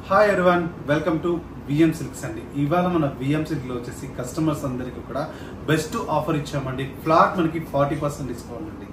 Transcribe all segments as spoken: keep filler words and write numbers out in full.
Hi everyone, welcome to VM silks అండి. ఇవాళ మన విఎం సిల్క్ లో వచ్చేసి కస్టమర్స్ అందరికి కూడా బెస్ట్ ఆఫర్ ఇచ్చామండి. ఫ్లాట్ మనకి ఫార్టీ పర్సెంట్ డిస్కౌంట్ అండి.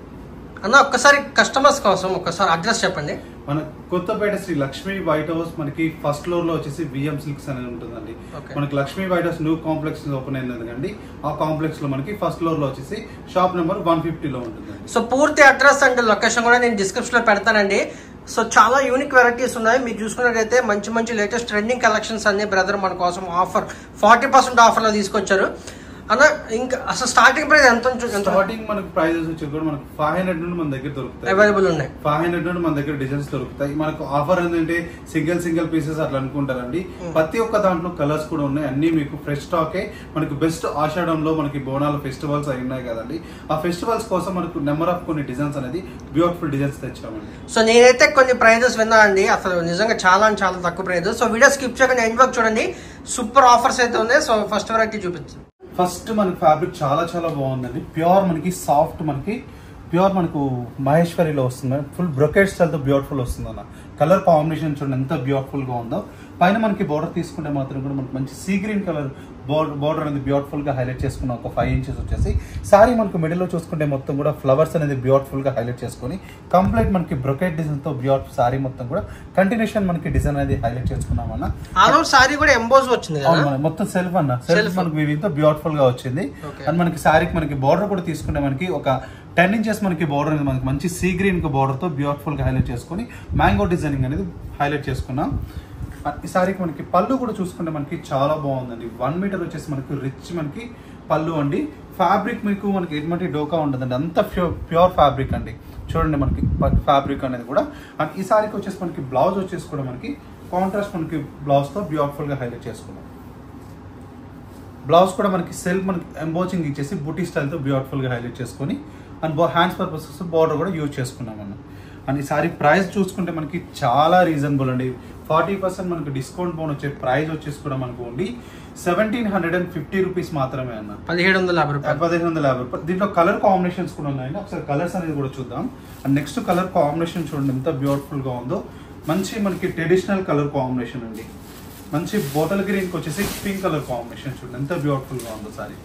అన్న ఒక్కసారి కస్టమర్స్ కోసం ఒక్కసారి అడ్రస్ చెప్పండి. మన కొత్తపేట శ్రీ లక్ష్మీ వైట్ హౌస్ మనకి ఫస్ట్ ఫ్లోర్ లో వచ్చేసి విఎం సిల్క్స్ అనేది ఉంటుందండి. మనకి లక్ష్మీ వైట్ హౌస్ న్యూ కాంప్లెక్స్ ఓపెన్ అయింది అండి. ఆ కాంప్లెక్స్ లో మనకి ఫస్ట్ ఫ్లోర్ లో వచ్చేసి షాప్ నెంబర్ వన్ ఫిఫ్టీ లో ఉంటుంది. సో పూర్తి అడ్రస్ అండ్ లొకేషన్ కూడా నేను డిస్క్రిప్షన్ లో పెడతానండి. సో చాలా యూనిక్ వెరైటీస్ ఉన్నాయి. మీరు చూసుకున్నట్లయితే మంచి మంచి లేటెస్ట్ ట్రెండింగ్ కలెక్షన్స్ అన్ని బ్రదర్ మన కోసం ఆఫర్ ఫార్టీ పర్సెంట్ ఆఫర్ లో తీసుకొచ్చారు అన్న. ఇంకా అసలు స్టార్టింగ్ ప్రైస్ ఎంత ఉంటుంది? స్టార్టింగ్ మనకి ప్రైజెస్ వచ్చి కూడా మనకి ఫైవ్ హండ్రెడ్ నుండి మన దగ్గర దొరుకుతాయి, అవైలబుల్ ఉన్నాయి. ఫైవ్ హండ్రెడ్ నుండి మన దగ్గర డిజైన్స్ దొరుకుతాయి. మనకు ఆఫర్ ఏంటంటే సింగిల్ సింగిల్ పీసెస్ అట్లా అనుకుంటారండి. ప్రతి ఒక్క దాంట్లో కలర్స్ కూడా ఉన్నాయి. అన్ని మీకు ఫ్రెష్ స్టాకే. మనకి బెస్ట్ ఆషాఢంలో మనకి బోనాల ఫెస్టివల్స్ అయి ఉన్నాయి కదండి. ఆ ఫెస్టివల్స్ కోసం మనకు నెంబర్ ఆఫ్ కొన్ని డిజైన్స్ అనేది బ్యూటిఫుల్ డిజైన్స్ తెచ్చామండి. సో నేనైతే కొన్ని ప్రైజెస్ విన్నా అండి, అసలు నిజంగా చాలా చాలా తక్కువ ప్రైజెస్. సో వీడియో స్కిప్ చేయకుండా ఎండ్ వరకు చూడండి. సూపర్ ఆఫర్స్ అయితే ఉన్నాయి. సో ఫస్ట్ వెరైటీ చూపించండి. ఫస్ట్ మనకి ఫ్యాబ్రిక్ చాలా చాలా బాగుందండి. ప్యూర్ మనకి సాఫ్ట్ మనకి ప్యూర్ మనకు మహేశ్వరిలో వస్తుంది. ఫుల్ బ్రొకెట్ స్టైల్ తో బ్యూటిఫుల్ వస్తుంది అన్న. కలర్ కాంబినేషన్ చూడండి ఎంత బ్యూటిఫుల్ గా ఉందో. పైన మనకి బోర్డర్ తీసుకుంటే మాత్రం కూడా మనకి మంచి సీ గ్రీన్ కలర్ బోర్డర్ అనేది బ్యూటిఫుల్ గా హైలైట్ చేసుకున్నాం. ఒక ఫైవ్ ఇంచెస్ వచ్చేసి సారీ మనకు మిడిల్ లో చూసుకుంటే మొత్తం కూడా ఫ్లవర్స్ అనేది బ్యూటిఫుల్ గా హైలైట్ చేసుకుని కంప్లీట్ మనకి బ్రొకెట్ డిజైన్ తో బ్యూటిఫుల్ సారీ మొత్తం కూడా కంటిన్యూషన్ మనకి డిజైన్ అనేది హైలైట్ చేసుకున్నాం అన్న. సారీ కూడా ఎంబోజ్ వచ్చింది మొత్తం సెల్ఫ్ అన్న. సెల్ఫ్ మనకి వీవింగ్ తో బ్యూటిఫుల్ గా వచ్చింది. అండ్ మనకి సారీకి మనకి బోర్డర్ కూడా తీసుకుంటే మనకి ఒక టెన్ ఇంచెస్ మనకి బోర్డర్ అనేది మనకి మంచి సీ గ్రీన్ బోర్డర్ తో బ్యూటిఫుల్ గా హైలైట్ చేసుకుని మ్యాంగో డిజైనింగ్ అనేది హైలైట్ చేసుకున్నాం. ఈ సారీకి మనకి పళ్ళు కూడా చూసుకుంటే మనకి చాలా బాగుందండి. వన్ మీటర్ వచ్చేసి మనకి రిచ్ మనకి పళ్ళు అండి. ఫ్యాబ్రిక్ మీకు మనకి ఎటువంటి డోకా ఉంటుందండి. అంత ప్యూర్ ప్యూర్ ఫ్యాబ్రిక్ అండి. చూడండి మనకి ఫ్యాబ్రిక్ అనేది కూడా. అండ్ ఈ సారీకి వచ్చేసి మనకి బ్లౌజ్ వచ్చేసి కూడా మనకి కాంట్రాస్ట్ మనకి బ్లౌజ్ తో బ్యూటిఫుల్ గా హైలైట్ చేసుకున్నాం. బ్లౌజ్ కూడా మనకి సెల్ఫ్ మనకి ఎంబోచింగ్ ఇచ్చేసి బూటీ స్టైల్ తో బ్యూటిఫుల్ గా హైలైట్ చేసుకుని అండ్ హ్యాండ్స్ పర్పసెస్ బోర్డర్ కూడా యూజ్ చేసుకున్నాం అన్న. అండ్ ఈ సారీ ప్రైస్ చూసుకుంటే మనకి చాలా రీజనబుల్ అండి. ఫార్టీ పర్సెంట్ మనకి డిస్కౌంట్ బోన్ వచ్చే ప్రైస్ వచ్చేసి కూడా మనకు only seventeen hundred and fifty rupees మాత్రమే అన్న. పదిహేడు వందల యాభై రూపాయలు పదిహేను వందల యాభై రూపాయలు. దీంట్లో కలర్ కాంబినేషన్స్ కూడా ఉన్నాయండి. ఒకసారి కలర్స్ అనేది కూడా చూద్దాం. అండ్ నెక్స్ట్ కలర్ కాంబినేషన్ చూడండి ఎంత బ్యూటిఫుల్ గా ఉందో. మంచి మనకి ట్రెడిషనల్ కలర్ కాంబినేషన్ అండి. మంచి బాటిల్ గ్రీన్ కి వచ్చేసి పింక్ కలర్ కాంబినేషన్ చూడండి ఎంత బ్యూటిఫుల్ గా ఉందో. సారీ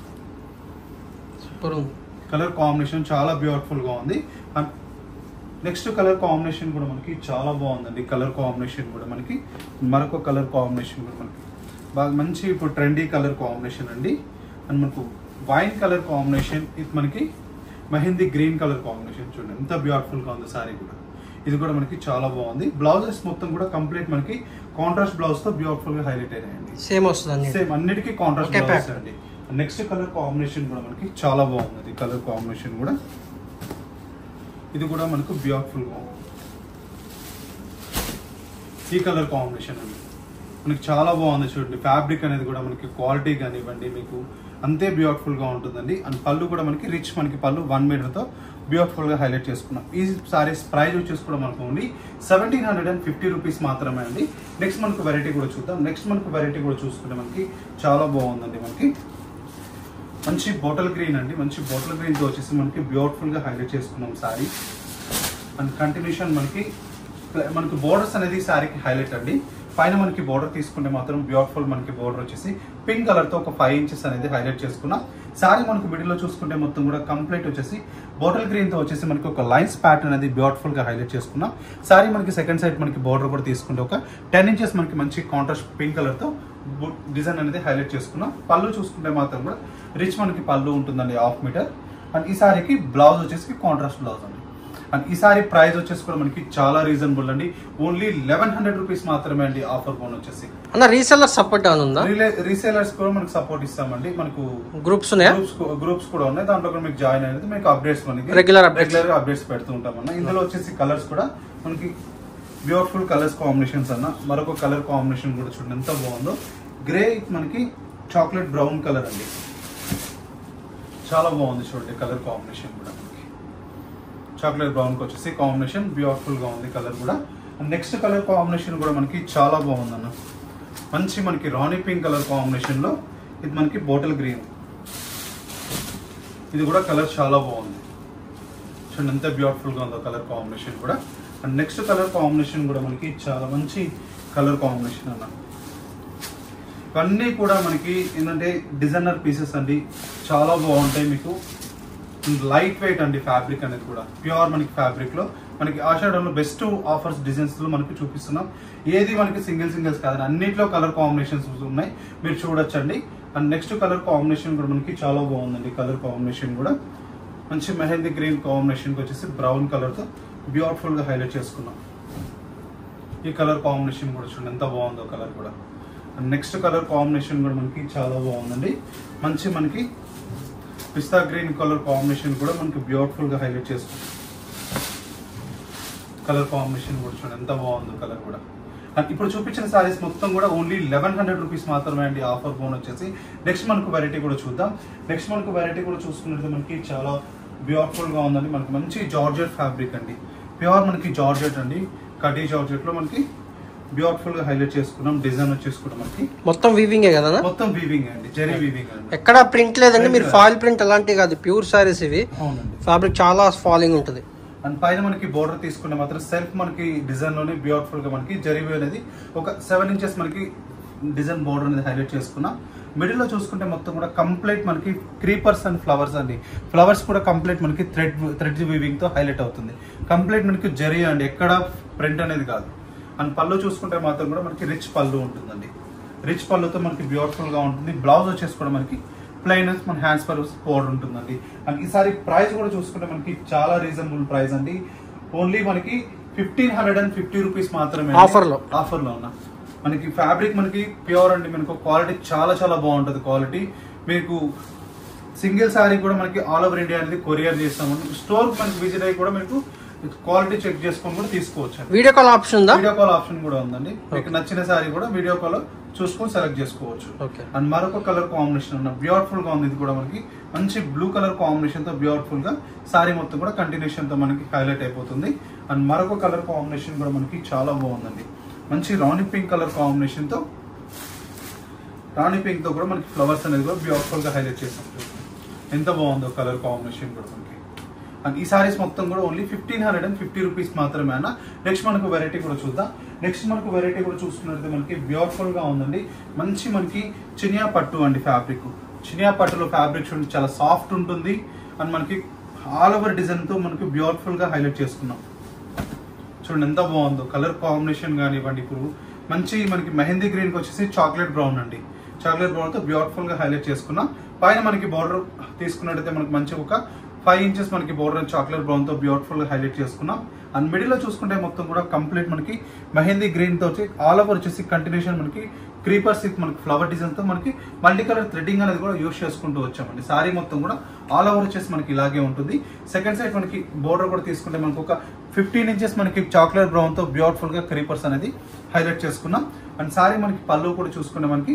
సూపర్ ఉంది. కలర్ కాంబినేషన్ చాలా బ్యూటిఫుల్ గా ఉంది. అండ్ నెక్స్ట్ కలర్ కాంబినేషన్ కూడా మనకి చాలా బాగుందండి. కలర్ కాంబినేషన్ కూడా మనకి మరొక కలర్ కాంబినేషన్ కూడా మనకి బాగా మంచి ఇప్పుడు ట్రెండీ కలర్ కాంబినేషన్ అండి. అండ్ మనకు వైన్ కలర్ కాంబినేషన్, ఇది మనకి మెహందీ గ్రీన్ కలర్ కాంబినేషన్ చూడండి ఎంత బ్యూటిఫుల్ గా ఉంది. సారీ కూడా ఇది కూడా మనకి చాలా బాగుంది. బ్లౌజెస్ మొత్తం కూడా కంప్లీట్ మనకి కాంట్రాస్ట్ బ్లౌజ్ తో బ్యూటిఫుల్ గా హైలైట్ అయ్యాయండి. సేమ్ వస్తుంది, సేమ్ అన్నిటికీ కాంట్రాస్ట్ బ్లౌజ్ అండి. నెక్స్ట్ కలర్ కాంబినేషన్ కూడా మనకి చాలా బాగుంది. కలర్ కాంబినేషన్ కూడా ఇది కూడా మనకు బ్యూటిఫుల్ గా ఉంది. ఈ కలర్ కాంబినేషన్ అండి మనకి చాలా బాగుంది. చూడండి ఫ్యాబ్రిక్ అనేది కూడా మనకి క్వాలిటీ కానివ్వండి మీకు అంతే బ్యూటిఫుల్ గా ఉంటుందండి. అండ్ పళ్ళు కూడా మనకి రిచ్ మనకి పళ్ళు వన్ మీటర్ తో బ్యూటిఫుల్ గా హైలైట్ చేసుకున్నాం. ఈ సారీస్ ప్రైస్ వచ్చేసి కూడా మనకు only seventeen hundred and fifty rupees మాత్రమే అండి. నెక్స్ట్ మనకు వెరైటీ కూడా చూద్దాం. నెక్స్ట్ మనకు వెరైటీ కూడా చూసుకుంటే మనకి చాలా బాగుందండి. మనకి మంచి బాటిల్ గ్రీన్ అండి. మంచి బాటిల్ గ్రీన్ తో వచ్చేసి మనకి బ్యూటిఫుల్ గా హైలైట్ చేసుకున్నాం సారీ. అండ్ కంటిన్యూషన్ మనకి మనకి బోర్డర్స్ అనేది సారీకి హైలైట్ అండి. పైన మనకి బోర్డర్ తీసుకుంటే మాత్రం బ్యూటిఫుల్ మనకి బోర్డర్ వచ్చేసి పింక్ కలర్ తో ఒక ఫైవ్ ఇంచెస్ అనేది హైలైట్ చేసుకున్నాం. సారీ మనకు మిడిల్ లో చూసుకుంటే మొత్తం కూడా కంప్లీట్ వచ్చేసి బాటిల్ గ్రీన్ తో వచ్చేసి మనకి ఒక లైన్స్ ప్యాటర్న్ అనేది బ్యూటిఫుల్ గా హైలైట్ చేసుకున్నాం. సారీ మనకి సెకండ్ సైడ్ మనకి బోర్డర్ కూడా తీసుకుంటే ఒక టెన్ ఇంచెస్ మనకి మంచి కాంట్రాస్ట్ పింక్ కలర్ తో డిజైన్ అనేది హైలైట్ చేసుకున్నాం. పళ్ళు చూసుకుంటే మాత్రం కూడా రిచ్ మనకి పళ్ళు ఉంటుందండి హాఫ్ మీటర్. అండ్ ఈ సారీకి బ్లౌజ్ వచ్చేసి కాంట్రాస్ట్ బ్లౌజ్ అండి. అండ్ ఈ సారీ ప్రైస్ వచ్చేసి కూడా మనకి చాలా రీజనబుల్ అండి. ఓన్లీ లెవెన్ హండ్రెడ్ రూపీస్ మాత్రమే అండి ఆఫర్ బోన్ వచ్చేసి. అన్న రీసెల్లర్ సపోర్ట్ ఉందా? రీసేలర్స్ కూడా మనకి సపోర్ట్ ఇస్తామండి. మనకు గ్రూప్స్ ఉన్నాయా? గ్రూప్స్ కూడా ఉన్నాయి. దాంట్లో కూడా మీకు జాయిన్ అనేది మీకు అప్డేట్స్ మనకి రెగ్యులర్ రెగ్యులర్ గా అప్డేట్స్ పెడుతూ ఉంటాం అన్న. ఇందులో వచ్చేసి కలర్స్ కూడా మనకి బ్యూటిఫుల్ కలర్స్ కాంబినేషన్స్ అన్న. మరొక కలర్ కాంబినేషన్ కూడా చూడండి ఎంత బాగుందో. గ్రే మనకి చాక్లెట్ బ్రౌన్ కలర్ అండి. చాలా బాగుంది చూడండి కలర్ కాంబినేషన్ కూడా. చాక్లెట్ బ్రౌన్ కి వచ్చేసి కాంబినేషన్ బ్యూటిఫుల్ గా ఉంది కలర్ కూడా. నెక్స్ట్ కలర్ కాంబినేషన్ కూడా మనకి చాలా బాగుంది అన్న. మంచి మనకి రాణి పింక్ కలర్ కాంబినేషన్ లో ఇది మనకి బాటిల్ గ్రీన్. ఇది కూడా కలర్ చాలా బాగుంది చూడండి ఎంత బ్యూటిఫుల్ గా ఉందో కలర్ కాంబినేషన్ కూడా. అండ్ నెక్స్ట్ కలర్ కాంబినేషన్ కూడా మనకి చాలా మంచి కలర్ కాంబినేషన్ అన్న. ఇవన్నీ కూడా మనకి ఏంటంటే డిజైనర్ పీసెస్ అండి, చాలా బాగుంటాయి మీకు. లైట్ వెయిట్ అండి ఫ్యాబ్రిక్ అనేది కూడా ప్యూర్ మనకి ఫ్యాబ్రిక్ లో మనకి ఆషాఢంలో బెస్ట్ ఆఫర్స్ డిజైన్స్ లో మనకి చూపిస్తున్నాం. ఏది మనకి సింగిల్ సింగిల్స్ కాదు, అన్నిట్లో కలర్ కాంబినేషన్స్ ఉన్నాయి, మీరు చూడొచ్చండి. అండ్ నెక్స్ట్ కలర్ కాంబినేషన్ కూడా మనకి చాలా బాగుందండి. కలర్ కాంబినేషన్ కూడా మంచి మెహందీ గ్రీన్ కాంబినేషన్ వచ్చేసి బ్రౌన్ కలర్ తో బ్యూటిఫుల్ గా హైలైట్ చేసుకున్నాం. ఈ కలర్ కాంబినేషన్ కూడా చూడండి ఎంత బాగుందో కలర్ కూడా. అండ్ నెక్స్ట్ కలర్ కాంబినేషన్ కూడా మనకి చాలా బాగుందండి. మంచి మనకి పిస్తా గ్రీన్ కలర్ కాంబినేషన్ కూడా మనకి బ్యూటిఫుల్ గా హైలైట్ చేసుకున్నాం. కలర్ కాంబినేషన్ కూడా చూడండి ఎంత బాగుందో కలర్ కూడా. అండ్ ఇప్పుడు చూపించిన సారీస్ మొత్తం కూడా ఓన్లీ లెవెన్ హండ్రెడ్ రూపీస్ మాత్రమే అండి ఆఫర్ ఫోన్ వచ్చేసి. నెక్స్ట్ మనకు వెరైటీ కూడా చూద్దాం. నెక్స్ట్ మనకు వెరైటీ కూడా చూసుకున్నట్టు మనకి చాలా బ్యూటిఫుల్ గా ఉందండి. మనకి మంచి జార్జెట్ ఫ్యాబ్రిక్ అండి, ప్యూర్ మనకి జార్జెట్ అండి, కటీ జార్జెట్ లో మనకి బ్యూటిఫుల్ గా హైలైట్ చేసుకున్నాం. డిజైన్ వచ్చేసుకున్నాం మనకి మొత్తం వీవింగ్ కదా, మొత్తం వీవింగ్ అండి, జరీ వీవింగ్ అండి, ఎక్కడ ప్రింట్ లేదండి. మీరు ఫాయిల్ ప్రింట్ అలాంటివి కాదు, ప్యూర్ సారీస్ ఇవి. అవునండి, ఫ్యాబ్రిక్ చాలా ఫాలింగ్ ఉంటుంది. అండ్ పైన మనకి బోర్డర్ తీసుకుంటే మాత్రం సెల్ఫ్ మనకి డిజైన్ లోనే బ్యూటిఫుల్ గా మనకి జరీ అనేది ఒక సెవెన్ ఇంచెస్ మనకి డిజైన్ బోర్డర్ అనేది హైలైట్ చేసుకున్నాం. మిడిల్ లో చూసుకుంటే మొత్తం కూడా కంప్లీట్ మనకి క్రీపర్స్ అండ్ ఫ్లవర్స్ అండి. ఫ్లవర్స్ కూడా కంప్లీట్ మనకి థ్రెడ్ థ్రెడ్ వీవింగ్ తో హైలైట్ అవుతుంది. కంప్లీట్ మనకి జరీ అండి, ఎక్కడ ప్రింట్ అనేది కాదు. అండ్ పళ్ళు చూసుకుంటే మాత్రం కూడా మనకి రిచ్ పళ్ళు ఉంటుందండి. రిచ్ పళ్ళుతో మనకి బ్యూటిఫుల్ గా ఉంటుంది. బ్లౌజ్ వచ్చేసి కూడా మనకి ప్లెయిన్ మన హ్యాండ్స్ పర్ బోర్డర్ ఉంటుందండి. అండ్ ఈసారి ప్రైస్ కూడా చూసుకుంటే మనకి చాలా రీజనబుల్ ప్రైస్ అండి. ఓన్లీ మనకి fifteen hundred and fifty rupees మాత్రమే ఆఫర్ లో ఆఫర్ లో ఉన్న మనకి ఫ్యాబ్రిక్ మనకి ప్యూర్ అండి. మనకు క్వాలిటీ చాలా చాలా బాగుంటుంది. క్వాలిటీ మీకు సింగిల్ సారీ కూడా మనకి ఆల్ ఓవర్ ఇండియా అనేది కొరియర్ చేస్తాము. స్టోర్ మనకి విజిట్ అయ్యి కూడా మీకు క్వాలిటీ చెక్ చేసుకొని కూడా తీసుకోవచ్చు. వీడియో కాల్ ఆప్షన్ ఉందా? వీడియో కాల్ ఆప్షన్ కూడా ఉందండి. మీకు నచ్చిన సారీ కూడా వీడియో కాల్ చూసుకొని సెలెక్ట్ చేసుకోవచ్చు. అండ్ మరొక కలర్ కాంబినేషన్ ఉన్న బ్యూటిఫుల్ గా ఉంది. ఇది కూడా మనకి మంచి బ్లూ కలర్ కాంబినేషన్ తో బ్యూటిఫుల్ గా సారీ మొత్తం కూడా కంటిన్యూషన్ తో మనకి హైలైట్ అయిపోతుంది. అండ్ మరొక కలర్ కాంబినేషన్ కూడా మనకి చాలా బాగుందండి. మంచి రాణి పింక్ కలర్ కాంబినేషన్ తో రాణి పింక్ తో కూడా మనకి ఫ్లవర్స్ అనేది కూడా బ్యూటిఫుల్ గా హైలైట్ చేసాం. ఎంత బాగుందో కలర్ కాంబినేషన్ కూడా మనకి. అండ్ ఈ సారీస్ మొత్తం కూడా only fifteen hundred and fifty rupees మాత్రమే అన్న. నెక్స్ట్ మనకు వెరైటీ కూడా చూద్దాం. నెక్స్ట్ మనకు వెరైటీ కూడా చూసుకున్నట్లయితే మనకి బ్యూటిఫుల్ గా ఉందండి. మంచి మనకి చినియా పట్టు అండి ఫ్యాబ్రిక్. చినియా పట్టులో ఫ్యాబ్రిక్ చూడండి చాలా సాఫ్ట్ ఉంటుంది. అండ్ మనకి ఆల్ ఓవర్ డిజైన్ తో మనకి బ్యూటిఫుల్ గా హైలైట్ చేసుకున్నాం. చూడండి ఎంత బాగుందో కలర్ కాంబినేషన్ కానివ్వండి. ఇప్పుడు మంచి మనకి మెహందీ గ్రీన్ కి వచ్చేసి చాక్లెట్ బ్రౌన్ అండి. చాక్లెట్ బ్రౌన్ తో బ్యూటిఫుల్ గా హైలైట్ చేసుకున్నాం. పైన మనకి బోర్డర్ తీసుకున్నట్టయితే మనకి మంచి ఒక ఫైవ్ ఇంచెస్ మనకి బోర్డర్ చాక్లెట్ బ్రౌన్ తో బ్యూటిఫుల్ గా హైలైట్ చేసుకున్నాం. అండ్ మిడిల్ లో చూసుకుంటే మొత్తం కూడా కంప్లీట్ మనకి మెహందీ గ్రీన్ తో వచ్చి ఆల్ ఓవర్ వచ్చేసి కంటిన్యూషన్ మనకి క్రీపర్స్ మనకి ఫ్లవర్ డిజైన్ తో మనకి మల్టీ కలర్ థ్రెడ్డింగ్ అనేది కూడా యూస్ చేసుకుంటూ వచ్చామండి. సారీ మొత్తం కూడా ఆల్ ఓవర్ వచ్చేసి మనకి ఇలాగే ఉంటుంది. సెకండ్ సైడ్ మనకి బోర్డర్ కూడా తీసుకుంటే మనకి ఒక ఫిఫ్టీన్ ఇంచెస్ మనకి చాక్లెట్ బ్రౌన్ తో బ్యూటిఫుల్ గా క్రీపర్స్ అనేది హైలైట్ చేసుకున్నాం. అండ్ సారీ మనకి పళ్ళు కూడా చూసుకుంటే మనకి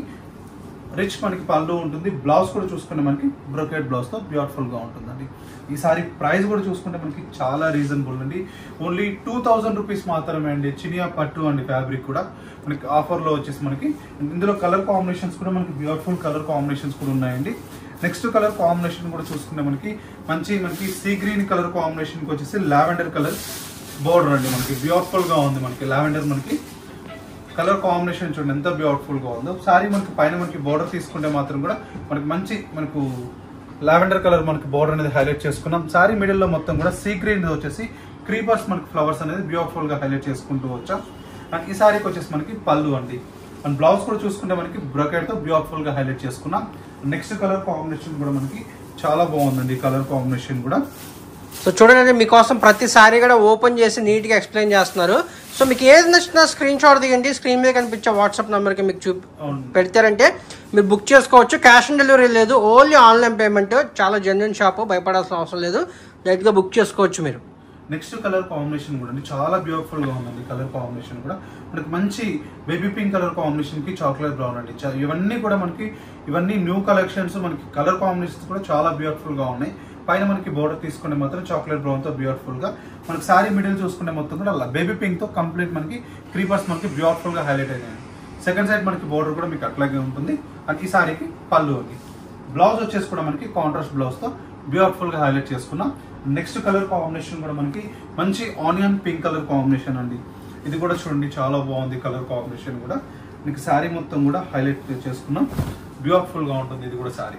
రిచ్ మనకి పళ్ళు ఉంటుంది. బ్లౌజ్ కూడా చూసుకుంటే మనకి బ్రోకెట్ బ్లౌజ్ తో బ్యూటిఫుల్ గా ఉంటుందండి. ఈ సారీ ప్రైస్ కూడా చూసుకుంటే మనకి చాలా రీజనబుల్ అండి. ఓన్లీ టూ థౌసండ్ రూపీస్ మాత్రమే అండి. చినియా పట్టు అండి ఫ్యాబ్రిక్ కూడా మనకి ఆఫర్ లో వచ్చేసి మనకి ఇందులో కలర్ కాంబినేషన్స్ కూడా మనకి బ్యూటిఫుల్ కలర్ కాంబినేషన్స్ కూడా ఉన్నాయండి. నెక్స్ట్ కలర్ కాంబినేషన్ కూడా చూసుకుంటే మనకి మంచి మనకి సీ గ్రీన్ కలర్ కాంబినేషన్ కి వచ్చేసి లావెండర్ కలర్ బోర్డర్ అండి. మనకి బ్యూటిఫుల్ గా ఉంది. మనకి లావెండర్ మనకి కలర్ కాంబినేషన్ చూడండి ఎంత బ్యూటిఫుల్ గా ఉందో. సారీ మనకి పైన మనకి బోర్డర్ తీసుకుంటే మాత్రం కూడా మనకి మంచి మనకు లావెండర్ కలర్ మనకి బోర్డర్ అనేది హైలైట్ చేసుకున్నాం. సారీ మిడిల్ లో మొత్తం కూడా సీ గ్రీన్ వచ్చేసి క్రీపర్స్ మనకి ఫ్లవర్స్ అనేది బ్యూటిఫుల్ గా హైలైట్ చేసుకుంటూ వచ్చాం. అండ్ ఈ సారీకి వచ్చేసి మనకి పళ్ళు అండి. అండ్ బ్లౌజ్ కూడా చూసుకుంటే మనకి బ్రోకెట్ తో బ్యూటిఫుల్ గా హైలైట్ చేసుకున్నాం. నెక్స్ట్ కలర్ కాంబినేషన్ కూడా మనకి చాలా బాగుందండి. కలర్ కాంబినేషన్ కూడా సో చూడండి, మీకోసం ప్రతి సారీ కూడా ఓపెన్ చేసి నీట్ గా ఎక్స్ప్లెయిన్ చేస్తున్నారు. సో మీకు ఏది నచ్చినా స్క్రీన్ షాట్ దిగండి. స్క్రీన్ మీద కనిపించే వాట్సాప్ నెంబర్ కి మీకు చూపి పెడతారంటే మీరు బుక్ చేసుకోవచ్చు. క్యాష్ ఆన్ డెలివరీ లేదు, ఓన్లీ ఆన్లైన్ పేమెంట్. చాలా జెన్యున్ షాప్, భయపడాల్సిన అవసరం లేదు. డైరెక్ట్ గా బుక్ చేసుకోవచ్చు మీరు. నెక్స్ట్ కలర్ కాంబినేషన్ కూడా చాలా బ్యూటిఫుల్ గా ఉందండి. కలర్ కాంబినేషన్ కూడా మనకి మంచి బేబీ పింక్ కలర్ కాంబినేషన్ కి చాక్లెట్ బ్రౌన్ అండి. ఇవన్నీ కూడా మనకి ఇవన్నీ న్యూ కలెక్షన్స్. మనకి కలర్ కాంబినేషన్స్ కూడా చాలా బ్యూటిఫుల్ గా ఉన్నాయి. పైన మనకి బోర్డర్ తీసుకుంటే మాత్రం చాక్లెట్ బ్రౌన్ తో బ్యూటిఫుల్ గా మనకి సారీ మిడిల్ చూసుకుంటే మొత్తం కూడా బేబీ పింక్ తో కంప్లీట్ మనకి క్రీపర్స్ మనకి బ్యూటిఫుల్ గా హైలైట్ అయినాయి. సెకండ్ సైడ్ మనకి బోర్డర్ కూడా మీకు అట్లాగే ఉంటుంది. అండ్ ఈ సారీకి పళ్ళు అండి. బ్లౌజ్ వచ్చేసి కూడా మనకి కాంట్రాస్ట్ బ్లౌజ్ తో బ్యూటిఫుల్ గా హైలైట్ చేసుకున్నాం. నెక్స్ట్ కలర్ కాంబినేషన్ కూడా మనకి మంచి ఆనియన్ పింక్ కలర్ కాంబినేషన్ అండి. ఇది కూడా చూడండి చాలా బాగుంది కలర్ కాంబినేషన్ కూడా. మీకు శారీ మొత్తం కూడా హైలైట్ చేసుకున్నాం, బ్యూటిఫుల్ గా ఉంటుంది. ఇది కూడా శారీ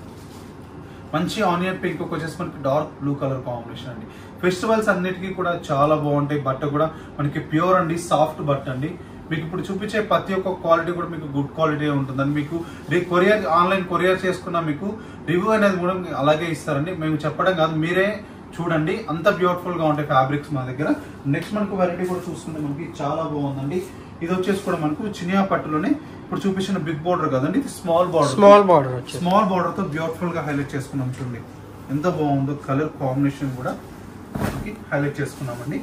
మంచి ఆనియన్ పింక్ వచ్చేసి మనకి డార్క్ బ్లూ కలర్ కాంబినేషన్ అండి. ఫెస్టివల్స్ అన్నిటికీ కూడా చాలా బాగుంటాయి. బట్ట కూడా మనకి ప్యూర్ అండి, సాఫ్ట్ బట్ట అండి. మీకు ఇప్పుడు చూపించే ప్రతి ఒక్క క్వాలిటీ కూడా మీకు గుడ్ క్వాలిటీ ఉంటుందండి. మీకు కొరియర్ ఆన్లైన్ కొరియర్ చేసుకున్న మీకు రివ్యూ అనేది కూడా అలాగే ఇస్తారండి. మేము చెప్పడం కాదు, మీరే చూడండి, అంత బ్యూటిఫుల్ గా ఉంటాయి ఫ్యాబ్రిక్స్ మా దగ్గర. నెక్స్ట్ మనకు వెరైటీ కూడా చూసుకుంటే మనకి చాలా బాగుందండి. ఇది వచ్చేసి కూడా మనకు చినియా పట్టులోనే ఇప్పుడు చూపించిన బిగ్ బార్డర్ కదండి, ఇది small border. Small border small border తో బ్యూటిఫుల్ గా హైలైట్ చేసుకున్నాం. చూడండి ఎంత బాగుందో, కలర్ కాంబినేషన్ కూడా హైలైట్ చేసుకున్నామండి.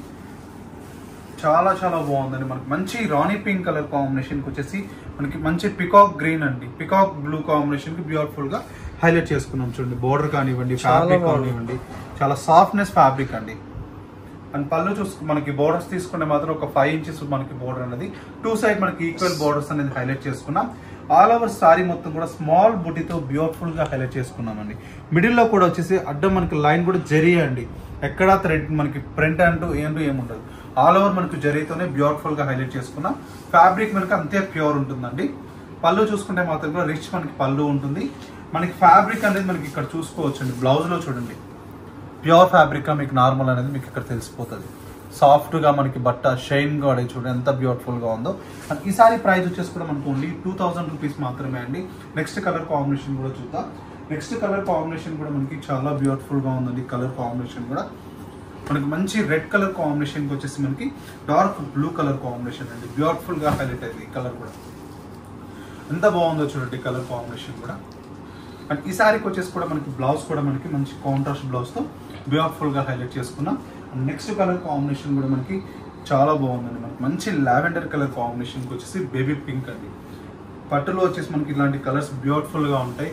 చాలా చాలా బాగుందండి. మనకి మంచి రాణి పింక్ కలర్ కాంబినేషన్ కి వచ్చేసి మనకి మంచి పికాక్ గ్రీన్ అండి, పికాక్ బ్లూ కాంబినేషన్ కి బ్యూటిఫుల్ గా హైలైట్ చేసుకున్నాం. చూడండి బోర్డర్ కానివ్వండి, ఫ్యాబ్రిక్ కానివ్వండి, చాలా సాఫ్ట్నెస్ ఫ్యాబ్రిక్ అండి. అండ్ పళ్ళు చూసుకు మనకి బోర్డర్స్ తీసుకుంటే మాత్రం ఒక ఫైవ్ ఇంచెస్ మనకి బోర్డర్ అనేది, టూ సైడ్ మనకి ఈక్వల్ బోర్డర్స్ అనేది హైలైట్ చేసుకున్నాం. ఆల్ ఓవర్ సారీ మొత్తం కూడా స్మాల్ బుటీతో బ్యూటిఫుల్ గా హైలైట్ చేసుకున్నామండి. మిడిల్ లో కూడా వచ్చేసి అడ్డం మనకి లైన్ కూడా జరీ అండి, ఎక్కడా థ్రెడ్ మనకి ప్రింట్ అంటూ ఏంటూ ఏముండదు. ఆల్ ఓవర్ మనకి జరీతోనే బ్యూటిఫుల్ గా హైలైట్ చేసుకున్నాం. ఫ్యాబ్రిక్ మనకి అంతే ప్యూర్ ఉంటుందండి. పళ్ళు చూసుకుంటే మాత్రం కూడా రిచ్ మనకి పళ్ళు ఉంటుంది. మనకి ఫ్యాబ్రిక్ అనేది మనకి ఇక్కడ చూసుకోవచ్చు అండి. బ్లౌజ్ లో చూడండి ప్యూర్ ఫ్యాబ్రిక్ మీకు నార్మల్ అనేది మీకు ఇక్కడ తెలిసిపోతుంది. సాఫ్ట్ గా మనకి బట్ట షైన్ గా అడిగి చూడండి ఎంత బ్యూటిఫుల్ గా ఉందో. అండ్ ఈ సారీ ప్రైస్ వచ్చేసి కూడా మనకు ఓన్లీ టూ థౌసండ్ రూపీస్ మాత్రమే అండి. నెక్స్ట్ కలర్ కాంబినేషన్ కూడా చూద్దాం. నెక్స్ట్ కలర్ కాంబినేషన్ కూడా మనకి చాలా బ్యూటిఫుల్ గా ఉందండి. కలర్ కాంబినేషన్ కూడా మనకి మంచి రెడ్ కలర్ కాంబినేషన్ కి వచ్చేసి మనకి డార్క్ బ్లూ కలర్ కాంబినేషన్ అండి. బ్యూటిఫుల్ గా హైలైట్ అయింది ఈ కలర్ కూడా, ఎంత బాగుందో చూడండి కలర్ కాంబినేషన్ కూడా. అండ్ ఈ సారీకి వచ్చేసి కూడా మనకి బ్లౌజ్ కూడా మనకి మంచి కాంట్రాస్ట్ బ్లౌజ్ తో బ్యూటిఫుల్ గా హైలైట్ చేసుకున్నాం. అండ్ నెక్స్ట్ కలర్ కాంబినేషన్ కూడా మనకి చాలా బాగుందండి. మనకి మంచి లావెండర్ కలర్ కాంబినేషన్ కి వచ్చేసి బేబీ పింక్ అండి. పట్టులో వచ్చేసి మనకి ఇలాంటి కలర్స్ బ్యూటిఫుల్ గా ఉంటాయి.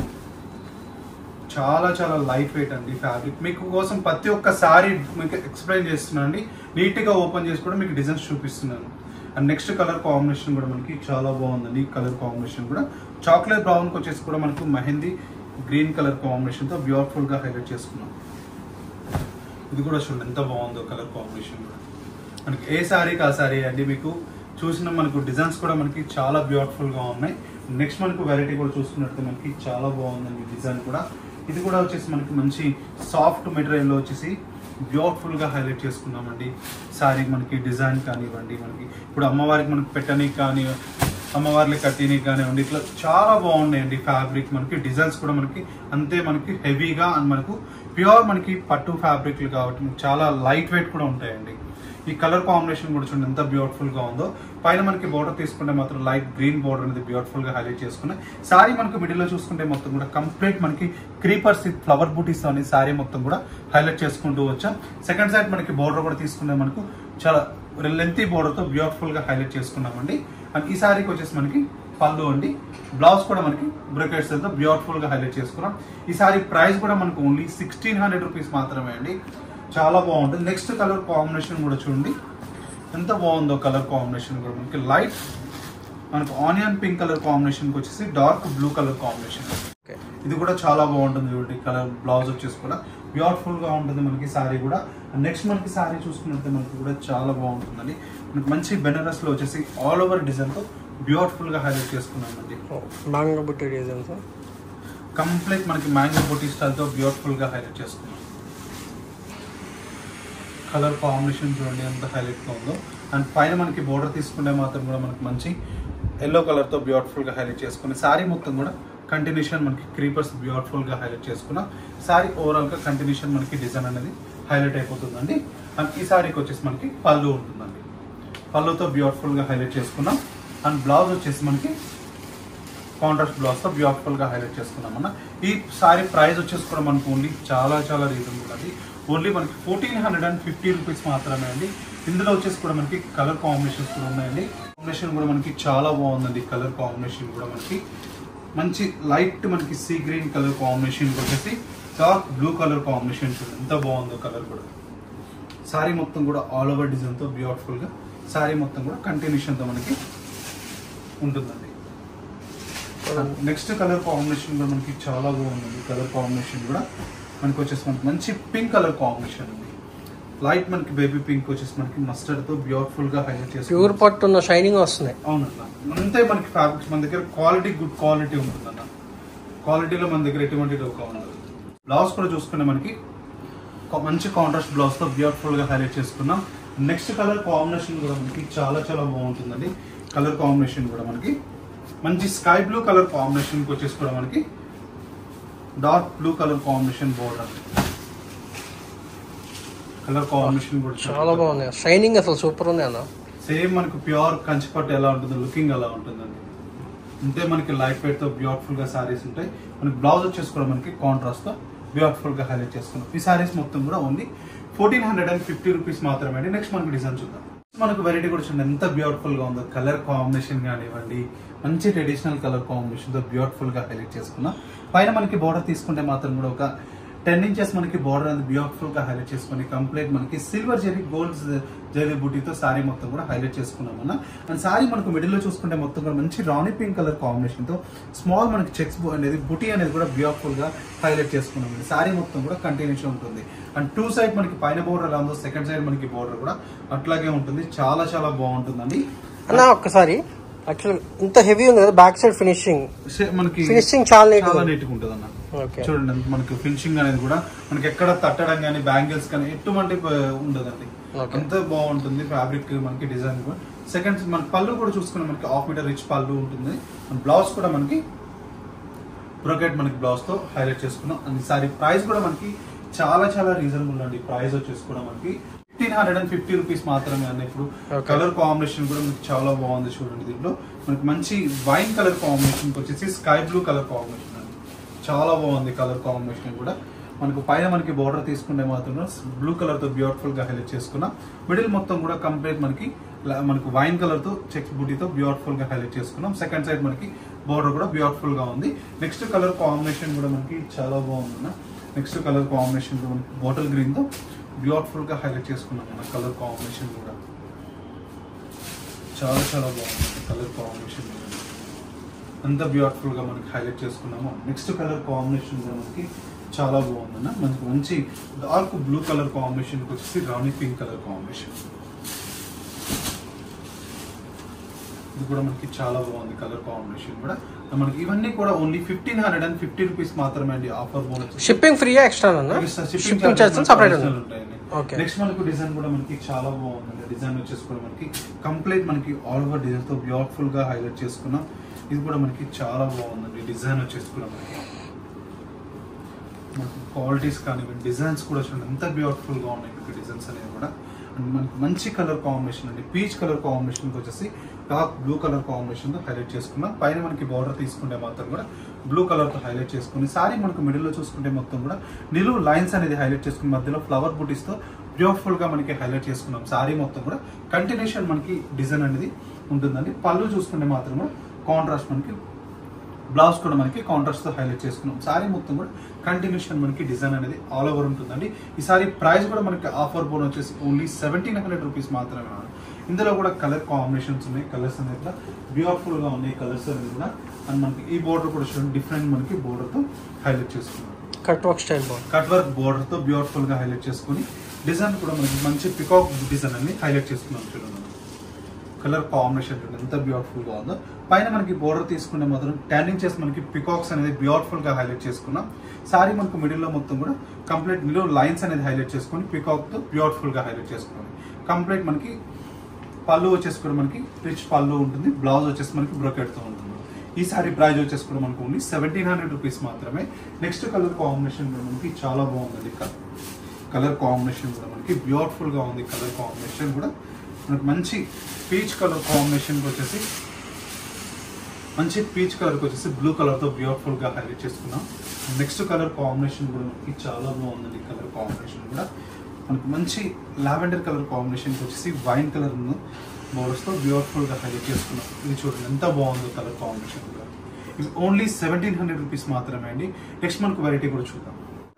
చాలా చాలా లైట్ వెయిట్ అండి ఫ్యాబ్రిక్. మీకు కోసం ప్రతి ఒక్క సారీ మీకు ఎక్స్ప్లెయిన్ చేస్తున్నాను అండి. నీట్ గా ఓపెన్ చేసి కూడా మీకు డిజైన్స్ చూపిస్తున్నాను. అండ్ నెక్స్ట్ కలర్ కాంబినేషన్ కూడా మనకి చాలా బాగుందండి. ఈ కలర్ కాంబినేషన్ కూడా చాక్లెట్ బ్రౌన్ కి వచ్చేసి కూడా మనకు మెహందీ గ్రీన్ కలర్ కాంబినేషన్ తో బ్యూటిఫుల్ గా హైలైట్ చేసుకున్నాం. ఇది కూడా చూడండి ఎంత బాగుందో కలర్ కాంబినేషన్ కూడా. మనకి ఏ సారీకి ఆ సారీ అండి. మీకు చూసిన మనకు డిజైన్స్ కూడా మనకి చాలా బ్యూటిఫుల్ గా ఉన్నాయి. నెక్స్ట్ మనకు వెరైటీ కూడా చూసుకున్నట్టు మనకి చాలా బాగుందండి డిజైన్ కూడా. ఇది కూడా వచ్చేసి మనకి మంచి సాఫ్ట్ మెటీరియల్ లో వచ్చేసి బ్యూటిఫుల్ గా హైలైట్ చేసుకున్నామండి. సారీ మనకి డిజైన్ కానివ్వండి, మనకి ఇప్పుడు అమ్మవారికి మనకి పెట్టడానికి కానీ అమ్మవారికి కట్టినవి కానివ్వండి, ఇట్లా చాలా బాగున్నాయండి ఫ్యాబ్రిక్. మనకి డిజైన్స్ కూడా మనకి అంతే మనకి హెవీగా అండ్ మనకు ప్యూర్ మనకి పట్టు ఫ్యాబ్రిక్లు కాబట్టి చాలా లైట్ వెయిట్ కూడా ఉంటాయండి. ఈ కలర్ కాంబినేషన్ కూడా చూడండి ఎంత బ్యూటిఫుల్ గా ఉందో. పైన మనకి బోర్డర్ తీసుకుంటే మాత్రం లైట్ గ్రీన్ బోర్డర్ అనేది బ్యూటిఫుల్ గా హైలైట్ చేసుకున్నాయి. సారీ మనకి మిడిల్ లో చూసుకుంటే మొత్తం కూడా కంప్లీట్ మనకి క్రీపర్స్ ఫ్లవర్ బూటీస్ అని సారీ మొత్తం కూడా హైలైట్ చేసుకుంటూ వచ్చాం. సెకండ్ సైడ్ మనకి బోర్డర్ కూడా తీసుకుంటే మనకు చాలా లెంతీ బోర్డర్ తో బ్యూటిఫుల్ గా హైలైట్ చేసుకున్నామండి. అండ్ ఈ సారీకి వచ్చేసి మనకి పళ్ళు అండి, బ్లౌజ్ కూడా మనకి బ్రొకెట్స్ తో బ్యూటిఫుల్ గా హైలైట్ చేసుకున్నాం. ఈ సారీ ప్రైస్ కూడా మనకు ఓన్లీ సిక్స్టీన్ హండ్రెడ్ రూపీస్ మాత్రమే అండి. చాలా బాగుంటుంది. నెక్స్ట్ కలర్ కాంబినేషన్ కూడా చూడండి ఎంత బాగుందో. కలర్ కాంబినేషన్ కూడా మనకి లైట్ మనకు ఆనియన్ పింక్ కలర్ కాంబినేషన్ కి వచ్చేసి డార్క్ బ్లూ కలర్ కాంబినేషన్. ఇది కూడా చాలా బాగుంటుంది చూడండి. కలర్ బ్లౌజ్ వచ్చేసి కూడా బ్యూటిఫుల్ గా ఉంటుంది మనకి సారీ కూడా. నెక్స్ట్ మనకి సారీ చూసుకున్నట్టు మనకి కూడా చాలా బాగుంటుందండి. మనకి మంచి బెనారస్ లో వచ్చేసి ఆల్ ఓవర్ డిజైన్ తో బ్యూటిఫుల్ గా హైలైట్ చేసుకున్నామండి. మ్యాంగో బుట్టి డిజైన్ కంప్లీట్ మనకి మ్యాంగో బుట్టి స్టైల్ తో బ్యూటిఫుల్ గా హైలైట్ చేసుకున్నాం. కలర్ కాంబినేషన్ చూడండి ఎంత హైలైట్ గా ఉందో. అండ్ పైన మనకి బోర్డర్ తీసుకుంటే మాత్రం కూడా మనకి మంచి ఎల్లో కలర్ తో బ్యూటిఫుల్ గా హైలైట్ చేసుకుని సారీ మొత్తం కూడా కంటిన్యూషన్ మనకి క్రీపర్స్ బ్యూటిఫుల్ గా హైలైట్ చేసుకున్నాం. సారీ ఓవరాల్ గా కంటిన్యూషన్ మనకి డిజైన్ అనేది హైలైట్ అయిపోతుందండి. అండ్ ఈ సారీకి వచ్చేసి మనకి పళ్ళు ఉంటుందండి. పళ్ళుతో బ్యూటిఫుల్ గా హైలైట్ చేసుకున్నాం. అండ్ బ్లౌజ్ వచ్చేసి మనకి కాంట్రాస్ట్ బ్లౌజ్ తో బ్యూటిఫుల్ గా హైలైట్ చేసుకున్నాం అన్న. ఈ సారీ ప్రైస్ వచ్చేసి కూడా మనకు ఓన్లీ చాలా చాలా రీజనబుల్ అండి. ఓన్లీ మనకి fourteen hundred and fifty rupees మాత్రమే అండి. ఇందులో వచ్చేసి కూడా మనకి కలర్ కాంబినేషన్స్ కూడా ఉన్నాయండి. కాంబినేషన్ కూడా మనకి చాలా బాగుందండి. కలర్ కాంబినేషన్ కూడా మనకి మంచి లైట్ మనకి సీ గ్రీన్ కలర్ కాంబినేషన్ వచ్చేసి డార్క్ బ్లూ కలర్ కాంబినేషన్ చూడండి ఎంత బాగుందో కలర్ కూడా. సారీ మొత్తం కూడా ఆల్ ఓవర్ డిజైన్ తో బ్యూటిఫుల్ గా సారీ మొత్తం కూడా కంటిన్యూషన్ తో మనకి ఉంటుందండి. నెక్స్ట్ కలర్ కాంబినేషన్ కూడా మనకి చాలా బాగుందండి. కలర్ కాంబినేషన్ కూడా మనకి వచ్చేసి మనకి మంచి పింక్ కలర్ కాంబినేషన్ అండి. లైట్ మనకి బేబీ పింక్ వచ్చేసి మనకి మస్టర్డ్ తో బ్యూటిఫుల్ గా హైలైట్ చేసి ప్యూర్ పట్టు ఉన్న షైనింగ్ వస్తున్నాయి. అవునన్నా, అంతే మనకి ఫ్యాబ్రిక్స్ మన దగ్గర క్వాలిటీ గుడ్ క్వాలిటీ ఉంటుందన్న. క్వాలిటీలో మన దగ్గర ఎటువంటి డోకా ఉండదు. బ్లౌజ్ కూడా చూసుకుంటే మనకి మంచి కాంట్రాస్ట్ బ్లౌజ్ తో బ్యూటిఫుల్ గా హైలైట్ చేసుకున్నాం. నెక్స్ట్ కలర్ కాంబినేషన్ కూడా మనకి చాలా చాలా బాగుంటుందండి. కలర్ కాంబినేషన్ కూడా మనకి మంచి స్కై బ్లూ కలర్ కాంబినేషన్ వచ్చేసి కూడా మనకి dark blue colour combination border colour combination కూడా చాలా బాగుంది. షైనింగ్ అసలు సూపర్ ఉంది అన్న. సేమ్ మనకి ప్యూర్ కంచిపట్టు ఎలా ఉంటుందో లుకింగ్ అలా ఉంటుందండి. అంతే మనకి లైట్ వెయిట్ తో బ్యూటిఫుల్ గా సారీస్ ఉంటాయి. మనకి బ్లౌజ్ వచ్చేసి కూడా మనకి కాంట్రాస్ట్ తో బ్యూటిఫుల్ గా హైలైట్ చేసుకున్నాం. ఈ సారీస్ మొత్తం కూడా only fourteen hundred and fifty rupees మాత్రమే అండి. నెక్స్ట్ మనకి డిజైన్ చూద్దాం. మనకు వెరైటీ కూడా చూడండి ఎంత బ్యూటిఫుల్ గా ఉందో. కలర్ కాంబినేషన్ కానివ్వండి, మంచి ట్రెడిషనల్ కలర్ కాంబినేషన్ తో బ్యూటిఫుల్ గా హైలైట్ చేసుకున్నాం. పైన మనకి బోర్డర్ తీసుకుంటే మాత్రం కూడా ఒక టెన్ ఇంచెస్ మనకి బోర్డర్ అనేది బ్యూటిఫుల్ గా హైలైట్ చేసుకుని కంప్లీట్ మనకి సిల్వర్ జెరీ గోల్డ్ జెరీ బుటీతో సారీ మొత్తం కూడా హైలైట్ చేసుకున్నాం అన్న. అండ్ సారీ మనకు మిడిల్ లో చూసుకుంటే మొత్తం కూడా మంచి రాణి పింక్ కలర్ కాంబినేషన్ తో స్మాల్ మనకి చెక్స్ అనేది బుటీ అనేది కూడా బ్యూటిఫుల్ గా హైలైట్ చేసుకున్నాం. సారీ మొత్తం కూడా కంటిన్యూషన్ ఉంటుంది. అండ్ టూ సైడ్ మనకి పైన బోర్డర్ ఎలా ఉందో సెకండ్ సైడ్ మనకి బోర్డర్ కూడా అట్లాగే ఉంటుంది. చాలా చాలా బాగుంటుందండి అన్న. ఒక్కసారి యాక్చువల్ ఇంత హెవీ ఉంది కదా, బ్యాక్ సైడ్ ఫినిషింగ్ మనకి ఫినిషింగ్ చాలా చాలా నీట్ గా ఉంటుంది అన్న. చూడండి మనకి ఫినిషింగ్ అనేది కూడా మనకి ఎక్కడ తట్టడం కానీ బ్యాంగిల్స్ కానీ ఎటువంటి ఉండదండి. అంత బాగుంటుంది ఫ్యాబ్రిక్ మనకి డిజైన్ కూడా. సెకండ్ మన పళ్ళు కూడా చూసుకుని మనకి హాఫ్ మీటర్ రిచ్ పళ్ళు ఉంటుంది. బ్లౌజ్ కూడా మనకి బ్రోకెట్ మనకి బ్లౌజ్ తో హైలైట్ చేసుకున్నాం. అండ్ సారీ ప్రైస్ కూడా మనకి చాలా చాలా రీజనబుల్ అండి. ప్రైస్ వచ్చేసి కూడా మనకి fifteen hundred and fifty rupees మాత్రమే అన్న. ఇప్పుడు కలర్ కాంబినేషన్ కూడా మనకి చాలా బాగుంది. చూడండి దీంట్లో మనకి మంచి వైన్ కలర్ కాంబినేషన్ వచ్చేసి స్కై బ్లూ కలర్ కాంబినేషన్ అండి. చాలా బాగుంది కలర్ కాంబినేషన్ కూడా. మనకు పైన మనకి బోర్డర్ తీసుకుంటే మాత్రం బ్లూ కలర్ తో బ్యూటిఫుల్ గా హైలైట్ చేసుకున్నాం. మిడిల్ మొత్తం కూడా కంప్లీట్ మనకి మనకు వైన్ కలర్ తో చెక్స్ బూటీతో బ్యూటిఫుల్ గా హైలైట్ చేసుకున్నాం. సెకండ్ సైడ్ మనకి బోర్డర్ కూడా బ్యూటిఫుల్ గా ఉంది. నెక్స్ట్ కలర్ కాంబినేషన్ కూడా మనకి చాలా బాగుంది. నెక్స్ట్ కలర్ కాంబినేషన్ కూడా మనకి బాటిల్ గ్రీన్ తో బ్యూటిఫుల్ గా హైలైట్ చేసుకున్నాం. మన కలర్ కాంబినేషన్ కూడా చాలా చాలా బాగుంది. కలర్ కాంబినేషన్ అంత బ్యూటిఫుల్ గా మనకి హైలైట్ చేసుకున్నాము. నెక్స్ట్ కలర్ కాంబినేషన్ కూడా మనకి చాలా బాగుందన్న. మనకి మంచి డార్క్ బ్లూ కలర్ కాంబినేషన్ వచ్చేసి రాణి పింక్ కలర్ కాంబినేషన్. ఇది కూడా మనకి చాలా బాగుంది కలర్ కాంబినేషన్ కూడా. మనకి ఇవన్నీ కూడా only fifteen hundred and fifty rupees మాత్రమే అండి. Offer bonus. Shipping free extra shipping charges separate ఉంటాయండి. నెక్స్ట్ మనకు డిజైన్ కూడా మనకి చాలా బాగుందండి. డిజైన్ వచ్చేసి కూడా మనకి కంప్లీట్ మనకి ఆల్ ఓవర్ డిజైన్ తో బ్యూటిఫుల్ గా హైలైట్ చేసుకున్నాం. ఇది కూడా మనకి చాలా బాగుందండి. డిజైన్ వచ్చేసి కూడా మనకి మనకి క్వాలిటీస్ కానివ్వండి, డిజైన్స్ కూడా చూడండి ఎంత బ్యూటిఫుల్ గా ఉన్నాయి మనకి డిజైన్స్ అనేవి కూడా. అండ్ మనకి మంచి కలర్ కాంబినేషన్ అండి. పీచ్ కలర్ కాంబినేషన్ వచ్చేసి డార్క్ బ్లూ కలర్ కాంబినేషన్ తో హైలైట్ చేసుకున్నాం. పైన మనకి బార్డర్ తీసుకుంటే మాత్రం కూడా బ్లూ కలర్ తో హైలైట్ చేసుకుని సారీ మనకు మిడిల్ లో చూసుకుంటే మొత్తం కూడా నిలువు లైన్స్ అనేది హైలైట్ చేసుకుని మధ్యలో ఫ్లవర్ బుటీస్ తో బ్యూటిఫుల్ గా మనకి హైలైట్ చేసుకున్నాం. సారీ మొత్తం కూడా కంటిన్యూషన్ మనకి డిజైన్ అనేది ఉంటుందండి. పళ్ళు చూసుకుంటే మాత్రం కూడా కాంట్రాస్ట్ మనకి బ్లౌజ్ కూడా మనకి కాంట్రాస్ట్ తో హైలైట్ చేసుకున్నాం. సారీ మొత్తం కూడా కంటిన్యూషన్ మనకి డిజైన్ అనేది ఆల్ ఓవర్ ఉంటుందండి. ఈ సారీ ప్రైస్ కూడా మనకి ఆఫర్ బోన్ వచ్చేసి ఓన్లీ సెవెంటీన్ హండ్రెడ్ రూపీస్ మాత్రమే. ఇందులో కూడా కలర్ కాంబినేషన్స్ ఉన్నాయి. కలర్స్ అనేది కూడా బ్యూటిఫుల్ గా ఉన్నాయి కలర్స్ అనేది కూడా. అండ్ మనకి ఈ బోర్డర్ కూడా చూడండి డిఫరెంట్ మనకి బోర్డర్ తో హైలైట్ చేసుకున్నాం. Cut work style border cut work border తో బ్యూటిఫుల్ గా హైలైట్ చేసుకుని డిజైన్ కూడా మనకి మంచి పికాక్ డిజైన్ అన్ని హైలైట్ చేసుకున్నాం. చూడండి కలర్ కాంబినేషన్ ఎంత బ్యూటిఫుల్ గా ఉందో. పైన మనకి బోర్డర్ తీసుకుంటే మాత్రం టెన్ ఇంచెస్ మనకి పికాక్స్ అనేది బ్యూటిఫుల్ గా హైలైట్ చేసుకున్నాం. సారీ మనకు మిడిల్ లో మొత్తం కూడా కంప్లీట్ నిలువు లైన్స్ అనేది హైలైట్ చేసుకుని పికాక్ తో బ్యూటిఫుల్ గా హైలైట్ చేసుకున్నాం. కంప్లీట్ మనకి పళ్ళు వచ్చేసి కూడా మనకి రిచ్ పళ్ళు ఉంటుంది. బ్లౌజ్ వచ్చేసి మనకి బ్రోకెట్ తో ఉంటుంది. ఈ సారీ ప్రైస్ వచ్చేసి కూడా మనకు ఓన్లీ సెవెంటీన్ హండ్రెడ్ రూపీస్ మాత్రమే. నెక్స్ట్ కలర్ కాంబినేషన్ కూడా మనకి చాలా బాగుంది. కలర్ కాంబినేషన్ కూడా మనకి బ్యూటిఫుల్ గా ఉంది. కలర్ కాంబినేషన్ కూడా మనకి మంచి పీచ్ కలర్ కాంబినేషన్ వచ్చేసి మంచి పీచ్ కలర్ వచ్చేసి బ్లూ కలర్ తో బ్యూటిఫుల్ గా హైలైట్ చేసుకున్నాం. నెక్స్ట్ కలర్ కాంబినేషన్ కూడా మనకి చాలా బాగుందండి. కలర్ కాంబినేషన్ కూడా మనకి మంచి లావెండర్ కలర్ కాంబినేషన్ వచ్చేసి వైన్ కలర్ బోర్డర్స్ తో బ్యూటిఫుల్ గా హైలైట్ చేసుకున్నాం. ఇది చూడండి ఎంత బాగుందో కలర్ కాంబినేషన్ కూడా. ఇది ఓన్లీ సెవెంటీన్ హండ్రెడ్ రూపీస్ మాత్రమే అండి. నెక్స్ట్ మనకు వెరైటీ కూడా చూద్దాం.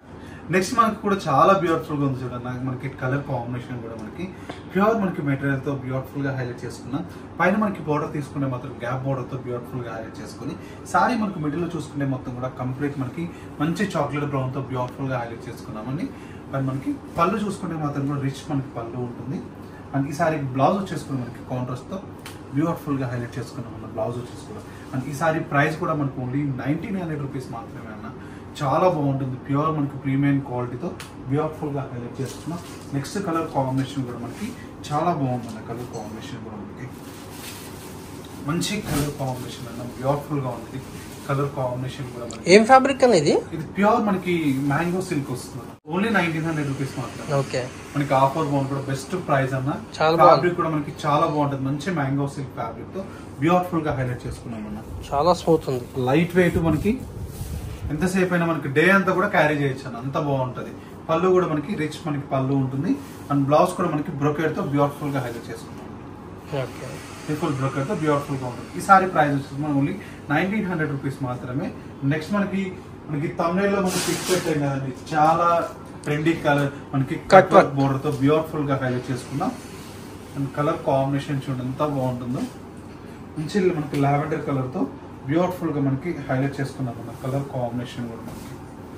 నెక్స్ట్ మనకి కూడా చాలా బ్యూటిఫుల్ గా ఉంది చూడండి. నాకు మనకి కలర్ కాంబినేషన్ కూడా మనకి ప్యూర్ మనకి మెటీరియల్ తో బ్యూటిఫుల్ గా హైలైట్ చేసుకున్నాం. పైన మనకి బోర్డర్ తీసుకుంటే మాత్రం గ్యాప్ బోర్డర్ తో బ్యూటిఫుల్ గా హైలైట్ చేసుకుని సారీ మనకి మిడిల్ లో చూసుకుంటే మొత్తం కూడా కంప్లీట్ మనకి మంచి చాక్లెట్ బ్రౌన్ తో బ్యూటిఫుల్ గా హైలైట్ చేసుకున్నామండి. అండ్ మనకి పళ్ళు చూసుకుంటే మాత్రం కూడా రిచ్ మనకి పళ్ళు ఉంటుంది. అండ్ ఈ సారీ బ్లౌజ్ వచ్చేసుకుని మనకి కాంట్రాస్ట్ తో బ్యూటిఫుల్ గా హైలైట్ చేసుకున్నాం అన్న బ్లౌజ్ వచ్చేసుకున్నాం. అండ్ ఈ సారీ ప్రైస్ కూడా మనకు ఓన్లీ నైన్టీన్ హండ్రెడ్ రూపీస్ మాత్రమే అన్న. చాలా బాగుంటుంది, ప్యూర్ మనకి ప్రీమియం క్వాలిటీతో బ్యూటిఫుల్ గా హైలైట్ చేస్తున్నాం. నెక్స్ట్ కలర్ కాంబినేషన్ కూడా మనకి చాలా బాగుంది. కలర్ కాంబినేషన్ కూడా మనకి మంచి కలర్ కాంబినేషన్ అన్న, బ్యూటిఫుల్ గా ఉంది కలర్ కాంబినేషన్ కూడా. ఏం ఫ్యాబ్రిక్ అనేది? ఇది ప్యూర్ మనకి మ్యాంగో సిల్క్ వస్తుంది. ఓన్లీ నైన్టీన్ హండ్రెడ్ రూపీస్ మాత్రం. ఓకే, మనకి ఆఫర్ బాగుంది కూడా, బెస్ట్ ప్రైస్ అన్న. ఫ్యాబ్రిక్ కూడా మనకి చాలా బాగుంటుంది, మంచి మ్యాంగో సిల్క్ ఫ్యాబ్రిక్ తో బ్యూటిఫుల్ గా హైలైట్ చేసుకున్నాం అన్న. చాలా స్మూత్ ఉంది, లైట్ వెయిట్, మనకి ఎంతసేపు అయినా మనకి డే అంతా కూడా క్యారీ చేయొచ్చు అన్న, అంత బాగుంటది. పళ్ళు కూడా మనకి రిచ్ మనకి పళ్ళు ఉంటుంది. అండ్ బ్లౌజ్ కూడా మనకి బ్రోకెట్ తో బ్యూటిఫుల్ గా హైలైట్ చేసుకున్నాం. ఫుల్ బ్రోకెట్ తో బ్యూటిఫుల్ గా ఉంటుంది. ఈ సారీ ప్రైస్ వచ్చేసి మనం ఓన్లీ నైన్టీన్ హండ్రెడ్ రూపీస్ మాత్రమే. నెక్స్ట్ మనకి మనకి తమిళ లో మనకి పిక్ పెట్టాం కదండి, చాలా ట్రెండీ కలర్ మనకి కట్ వర్క్ బోర్డర్ తో బ్యూటిఫుల్ గా హైలైట్ చేసుకున్నాం. అండ్ కలర్ కాంబినేషన్ చూడండి ఎంత బాగుంటుందో, మంచి మనకి లావెండర్ కలర్ తో బ్యూటిఫుల్ గా మనకి హైలైట్ చేసుకున్నాం అన్న. కలర్ కాంబినేషన్ కూడా మనకి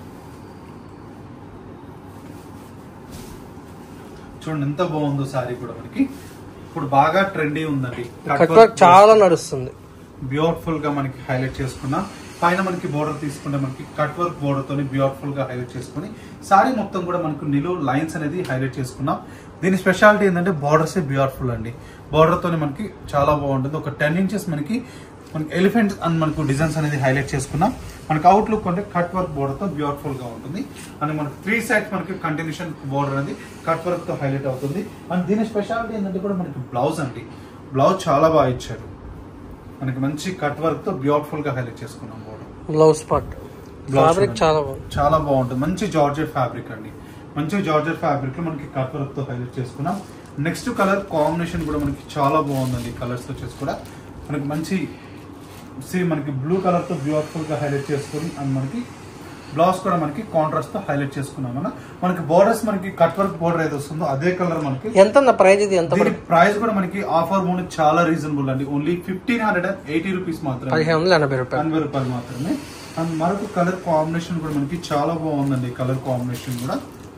చూడండి ఎంత బాగుందో సారీ కూడా. మనకి ఇప్పుడు బాగా ట్రెండీ ఉందండి, చాలా నడుస్తుంది. బ్యూటిఫుల్ గా మనకి హైలైట్ చేసుకున్నాం. పైన మనకి బోర్డర్ తీసుకుంటే మనకి కట్ వర్క్ బోర్డర్ తోని బ్యూటిఫుల్ గా హైలైట్ చేసుకుని సారీ మొత్తం కూడా మనకు నిలువు లైన్స్ అనేది హైలైట్ చేసుకున్నాం. దీని స్పెషాలిటీ ఏంటంటే బోర్డర్స్ బ్యూటిఫుల్ అండి. బోర్డర్ తోని మనకి చాలా బాగుంటుంది. ఒక టెన్ ఇంచెస్ మనకి మనకి ఎలిఫెంట్ అండ్ మనకు డిజైన్స్ అనేది హైలైట్ చేసుకున్నాం. మనకి అవుట్ లుక్ అంటే కట్ వర్క్ బోర్డర్ తో బ్యూటిఫుల్ గా ఉంటుంది. అండ్ మనకి త్రీ సైడ్స్ మనకి కంటిన్యూషన్ బోర్డర్ అనేది కట్ వర్క్ తో హైలైట్ అవుతుంది. అండ్ దీని స్పెషాలిటీ ఏంటంటే కూడా మనకి బ్లౌజ్ అండి, బ్లౌజ్ చాలా బాగా ఇచ్చారు. మనకి మంచి కట్ వర్క్ తో బ్యూటిఫుల్ గా హైలైట్ చేసుకున్నాం. బోర్డర్ బ్లౌజ్ పార్ట్ ఫ్యాబ్రిక్ చాలా చాలా బాగుంటుంది. మంచి జార్జెట్ ఫ్యాబ్రిక్ అండి, మంచి జార్జెట్ ఫ్యాబ్రిక్ లో మనకి కట్ వర్క్ తో హైలైట్ చేసుకున్నాం. నెక్స్ట్ కలర్ కాంబినేషన్ కూడా మనకి చాలా బాగుందండి. కలర్స్ వచ్చేసి కూడా మనకి మంచి సి మనకి బ్లూ కలర్ తో బ్యూటిఫుల్ గా హైలైట్ చేసుకుని అండ్ మనకి బ్లౌజ్ కూడా మనకి కాంట్రాస్ట్ తో హైలైట్ చేసుకున్నాం అన్న. మనకి బోర్డర్స్ మనకి కట్ వర్క్ బోర్డర్ ఏది వస్తుందో అదే కలర్ మనకి. ఎంత ప్రైస్ ఇది? ఎంత ప్రైస్ కూడా మనకి ఆఫర్ మూడు చాలా రీజనబుల్ అండి. Only fifteen hundred and eighty rupees మాత్రమే, పదిహేను వందల ఎనభై రూపాయలు మాత్రమే. అండ్ మరొక కలర్ కాంబినేషన్ కూడా మనకి చాలా బాగుందండి. కలర్ కాంబినేషన్ కూడా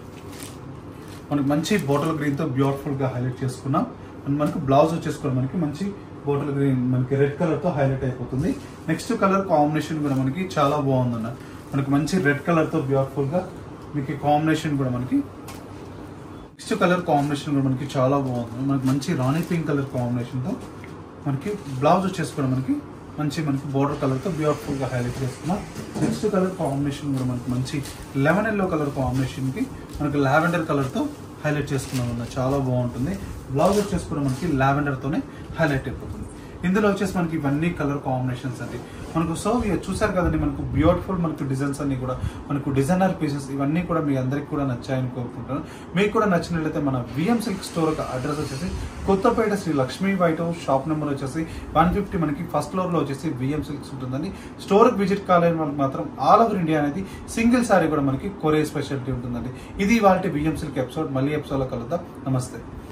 మనకి మంచి బాటిల్ గ్రీన్ తో బ్యూటిఫుల్ గా హైలైట్ చేసుకున్నాం. అండ్ మనకి బ్లౌజ్ వచ్చేసుకోవడం మనకి మంచి బాటిల్ గ్రీన్ మనకి రెడ్ కలర్ తో హైలైట్ అయిపోతుంది. నెక్స్ట్ కలర్ కాంబినేషన్ కూడా మనకి చాలా బాగుందన్న. మనకి మంచి రెడ్ కలర్ తో బ్యూటిఫుల్ గా మీకు కాంబినేషన్ కూడా మనకి నెక్స్ట్ కలర్ కాంబినేషన్ కూడా మనకి చాలా బాగుంది. మనకి మంచి రాణి పింక్ కలర్ కాంబినేషన్ తో మనకి బ్లౌజ్ వచ్చేసుకోవడం మనకి మంచి మనకి బోర్డర్ కలర్ తో బ్యూటిఫుల్ గా హైలైట్ చేసుకున్నాం. నెక్స్ట్ కలర్ కాంబినేషన్ కూడా మనకి మంచి లెమన్ ఎల్లో కలర్ కాంబినేషన్ కి మనకి లావెండర్ కలర్ తో హైలైట్ చేసుకున్నాం అన్న. చాలా బాగుంటుంది. బ్లౌజ్ వచ్చేసుకుని మనకి లావెండర్ తోనే హైలైట్ అయిపోతుంది. ఇందులో వచ్చేసి మనకి ఇవన్నీ కలర్ కాంబినేషన్స్ అండి. మనకు సో చూసారు కదండి, మనకు బ్యూటిఫుల్ మనకు డిజైన్స్ అన్ని కూడా మనకు డిజైనర్ పీసెస్ ఇవన్నీ కూడా మీ అందరికి కూడా నచ్చాయని కోరుకుంటాను. మీకు కూడా నచ్చినట్లయితే మన విఎం సిల్క్ స్టోర్ అడ్రస్ వచ్చేసి Kothapeta Sri Lakshmi white House, shop number వచ్చేసి వన్ ఫిఫ్టీ మనకి ఫస్ట్ ఫ్లోర్ లో వచ్చేసి విఎం సిల్క్స్ ఉంటుందండి. స్టోర్ విజిట్ కాలేని వాళ్ళకి మాత్రం ఆల్ ఓవర్ ఇండియా అనేది సింగిల్ సారీ కూడా మనకి కొరియర్ స్పెషాలిటీ ఉంటుందండి. ఇది వాళ్ళ విఎం సిల్క్ ఎపిసోడ్. మళ్ళీ ఎపిసోడ్ లో కలుద్దాం. నమస్తే.